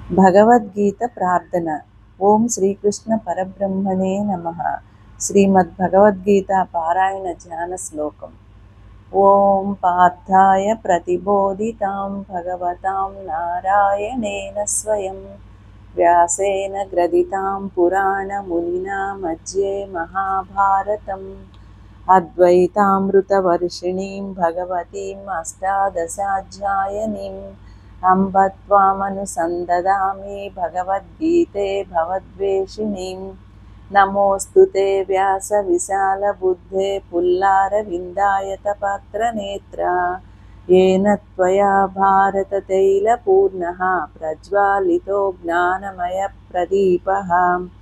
భగవద్గీత ప్రార్థన. ఓం శ్రీకృష్ణ పరబ్రహ్మణే నమః. శ్రీమద్భగవద్గీత పారాయణ ధ్యాన శ్లోకం. ఓం పార్థాయ ప్రతిబోధితాం భగవతాం నారాయణేన స్వయం వ్యాసేన గ్రథితాం పురాణమునినా మధ్యే మహాభారతం అద్వైతామృతవర్షిణీం భగవతీం అష్టాదశాధ్యాయనీం అంబ త్వామనుసందదామి భగవద్గీతే భవద్వేషిణీం. నమోऽस्तु వ్యాస విశాల బుద్ధే పుల్లారవిందాయతపత్రనేత్ర येन त्वया भारततैलपूर्णः प्रज्वालितो ज्ञानमयप्रदीपः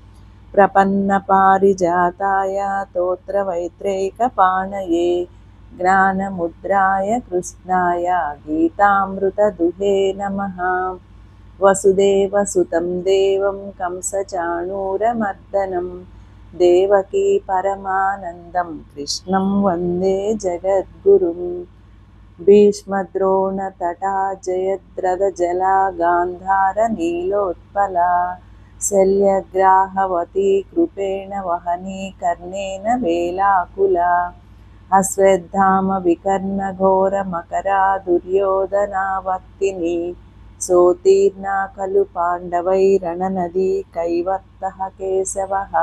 प्रपन्नपारिजाताय तोत्रवैत्रैकपाणये ज्ञानमुद्राय कृष्णाय गीतामृतदुहे नमः. वसुदेवसुतं देवं कंसचाणूरमर्दनं देवकी परमानन्दं कृष्णं वन्दे जगद्गुरुम्. भीष्मद्रोणतटा जयद्रथजला गान्धारनीलोत्पला शल्यग्राहवती कृपेण वहनी कर्णेन वेलाकुला अश्वत्थामविकर्णघोरमकरा दुर्योधनावर्तिनी सोत्तीर्णा खलु पाण्डवैरणनदी कैवर्तः केशवः.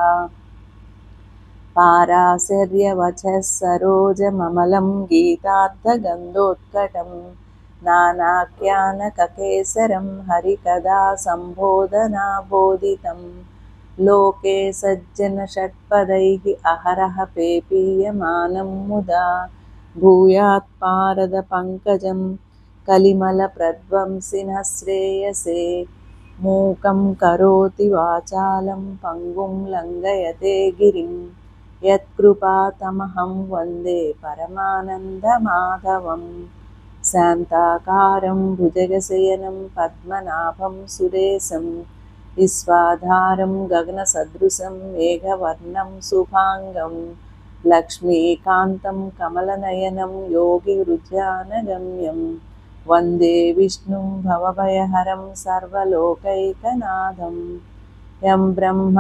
पाराशर्यवचः सरोजममलं गीतार्थगन्धोत्कटं नानाख्यानककेसरं हरिकदा सम्बोधनाबोधितं लोके सज्जनषट्पदैः अहरः पेपीयमानं मुदा भूयात् पारदपङ्कजं कलिमलप्रध्वंसिनः श्रेयसे. मूकं करोति वाचालं पङ्गुं लङ्घयते गिरिं यत्कृपातमहं वन्दे परमानन्दमाधवं. शान्ताकारं भुजगशयनं पद्मनाभं सुरेशं विश्वाधारं गगनसदृशं मेघवर्णं शुभाङ्गं लक्ष्मीकान्तं कमलनयनं योगिहृद्यानगम्यं वन्दे विष्णुं भवभयहरं सर्वलोकैकनाथं. यं ब्रह्म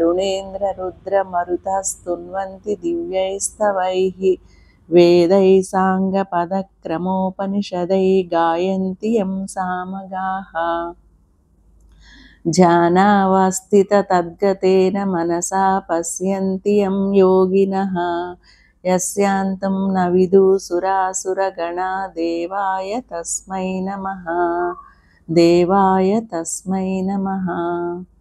वरुणेन्द्ररुद्रमरुतस्तुन्वन्ति दिव्यैस्तवैः वेदैः साङ्गपदक्रमोपनिषदैः गायन्ति यं सामगाः. ध्यानावस्थिततद्गतेन मनसा पश्यन्ति यं योगिनः यस्यान्तं न विदुः सुरासुरगणा देवाय तस्मै नमः. देवाय तस्मै नमः.